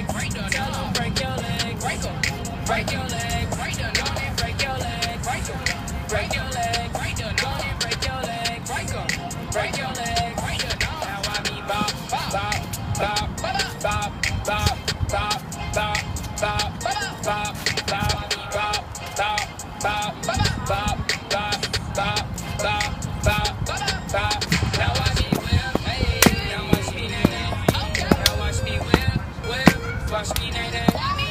leg, tell them break your leg, break your leg, break your leg, break your leg, break your leg, break your leg, break your leg, break your leg, break your leg. Now I be bop, bop, bop, bop, bop, bop, bop, bop, bop, bop, bop, bop, bop, bop, bop, bop, bop, bop. Now I be whip, hey, now watch me nay nay, now watch me whip, watch me nay nay.